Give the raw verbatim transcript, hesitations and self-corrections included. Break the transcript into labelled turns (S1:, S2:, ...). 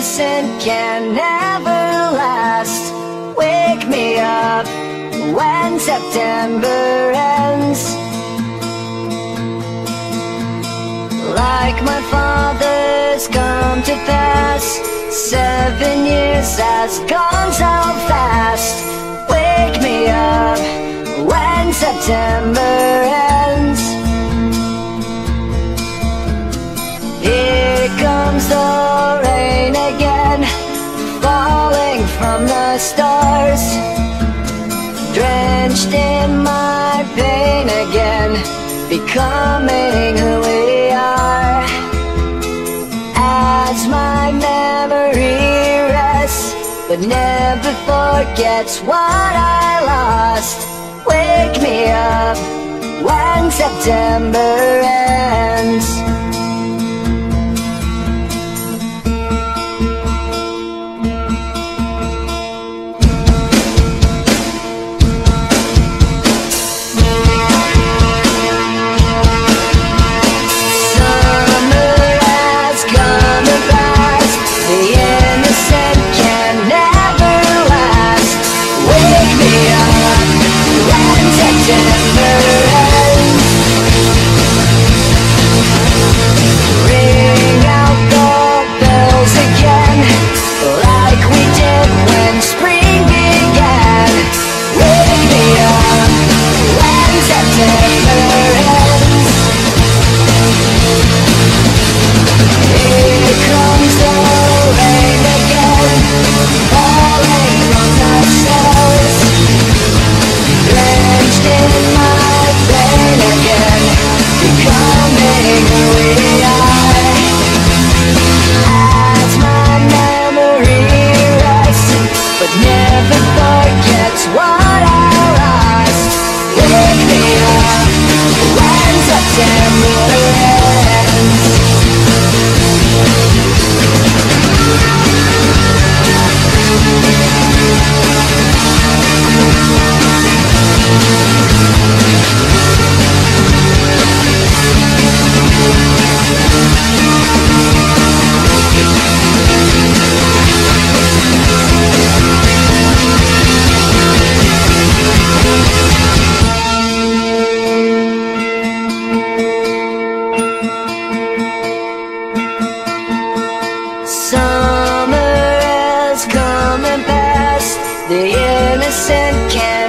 S1: innocent can never last. Wake me up when September ends. Like my father's come to pass, seven years has gone so fast. Wake me up when September ends. Here comes the rain again, falling from the stars, drenched in my pain again, becoming who we are. As my memory rests, but never forgets what I lost. Wake me up when September ends. Summer has come and passed, the innocent can